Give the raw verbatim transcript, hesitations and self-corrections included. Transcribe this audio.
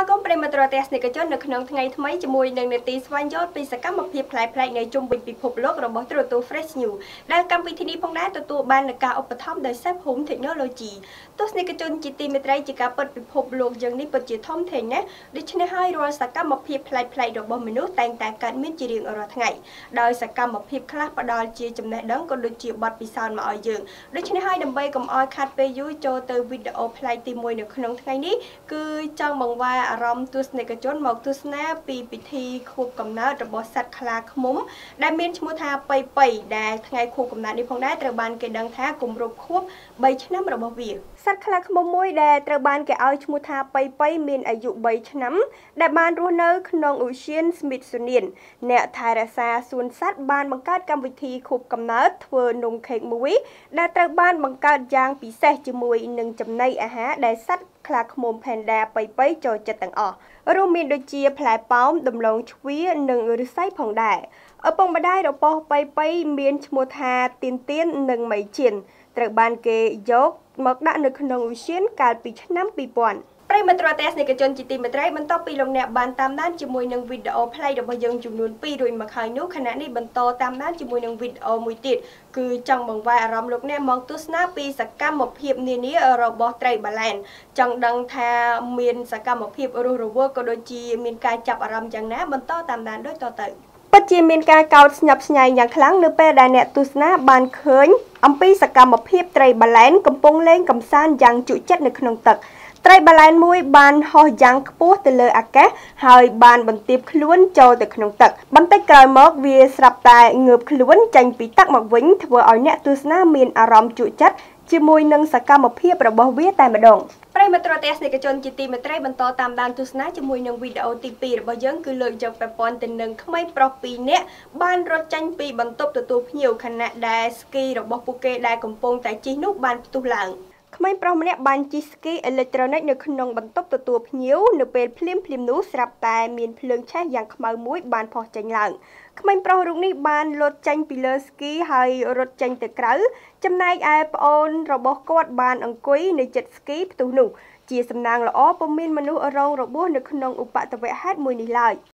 ស្វាគមន៍ប្រិយមិត្តទស្សនិកជននៅក្នុងថ្ងៃថ្មីជាមួយនឹងនេតិស្វែងយល់ពីសកម្មភាពផ្លែផ្លែកនៅជុំវិញពិភពលោករបស់ទូរទស្សន៍ Fresh News ដែលកម្មវិធីនេះផងដែរទទួលបាននូវការឧបត្ថម្ភដោយ Safe Home Technology ទស្សនិកជនជាទីមេត្រីជាការពិតពិភពលោកយើងនេះពិតជាធំធេងណាស់ដូច្នេះហើយរាល់សកម្មភាពផ្លែផ្លែករបស់មនុស្សតែងតែកើតមានជារៀងរាល់ថ្ងៃដោយសកម្មភាពខ្លះផ្ដល់ជាចំណេះដឹងក៏ដូចជាបទពិសោធន៍មកឲ្យយើងដូច្នេះហើយដើម្បីកុំឲ្យខាត់ពេលយូរចូលទៅវីដេអូផ្លែកទីមួយនៅក្នុងថ្ងៃនេះគឺចង់បង្វែរអារម្មណ៍ទស្សនិកជនមកទស្សនាពីពិធីខួបកំណើតរបស់សត្វខ្លាឃ្មុំដែលមានឈ្មោះថាប៉ៃប៉ៃដែលថ្ងៃខួបកំណើតនេះផងដែរត្រូវបានគេដឹងថាគម្រប់ខួបបីឆ្នាំរបស់វាសត្វខ្លាឃ្មុំមួយដែលត្រូវបានគេឲ្យឈ្មោះថាប៉ៃប៉ៃមានអាយុបីឆ្នាំដែលបានរស់នៅក្នុងឧទ្យាន Smithsonian អ្នកថែរក្សាសួនសត្វបានបង្កើតកម្មវិធីខួបកំណើតធ្វើនំខេកមួយដែលត្រូវបានបង្កើតយ៉ាងពិសេសជាមួយនឹងចំណីអាហារដែលសត្វខ្លាឃ្មុំ Panda ប៉ៃប៉ៃចូលចិត្តទាំងអស់រួមមានដូចជាផ្លែប៉ោមដំឡូងជ្វានិងឫស្សីផងដែរឪពុកម្ដាយរបស់ប៉ៃប៉ៃមានឈ្មោះថាទៀនទៀននិងមីជៀនត្រូវបានគេយកមកដាក់នៅក្នុងឧទ្យានកាលពីឆ្នាំពីរពាន់ប្រិយមិត្តទស្សនិកជនជាទីមេត្រីបន្ទាប់ពីលោកអ្នកបានតាមដានជាមួយនឹងវីដេអូផ្លេចរបស់យើងចំនួនពីររួចមកហើយនោះខណៈនេះបន្តតាមដានជាមួយនឹងវីដេអូមួយទៀតគឺចង់បង្វែរអារម្មណ៍លោកអ្នកមកទស្សនាពីសកម្មភាពនានារបស់ត្រីបាឡែនចង់ដឹងថាមានសកម្មភាពរស់រវើកក៏ដូចជាមានការចាប់អារម្មណ៍យ៉ាងណាបន្តតាមដានដូចតទៅពិតជាមានការកោតស្ញប់ស្ញែងយ៉ាងខ្លាំងនៅពេលដែលអ្នកទស្សនាបានឃើញអំពីសកម្មភាពត្រីបាឡែនកំពុងលេងកម្សាន្តយ៉ាងជក់ចិត្តនៅក្នុងទឹកត្រីបាឡែនមួយបានហោះយ៉ាងខ្ពស់ទៅលើអាកាសហើយបានបន្ទាបខ្លួនចូលទៅក្នុងទឹកបន្តិចក្រោយមកវាស្រាប់តែងើបខ្លួនចេញពីទឹកមកវិញធ្វើឲ្យអ្នកទស្សនាមានអារម្មណ៍ជក់ចិត្តជាមួយនឹងសកម្មភាពរបស់វាតែម្ដងប្រិយមិត្តទស្សនិកជនជាទីមេត្រីបន្តតាមដានទស្សនាជាមួយនឹងវីដេអូទីពីររបស់យើងគឺលើកយកពាក់ព័ន្ធទៅនឹងក្មេងប្រុសពីរនាក់បានរត់ចេញពីបន្ទប់ទទួលភ្ញៀវខណៈដែលស្គីរបស់ពួកគេដែលកំពុងតែជិះនោះបានផ្ទុះឡើងក្មេងប្រុសម្នាក់បានជិះស្គីអេឡិចត្រូនិកនៅក្នុងបន្ទប់ទទួលភ្ញៀវនៅពេលភ្លាមភ្លាមនោះស្រាប់តែមានភ្លើងឆេះយ៉ាងខ្មៅមួយបានផុសចេញឡើងក្មេងប្រុសរូបនេះបានលោតចេញពីលើស្គីហើយរត់ចេញទៅក្រៅចំណែកឯប្អូនរបស់គាត់បានអង្គុយនៅជិតស្គីផ្ទុះនោះជាសំណាងល្អពុំមានមនុស្សរងរបួសនៅក្នុងឧបទ្ទវហេតុមួយនេះឡើយ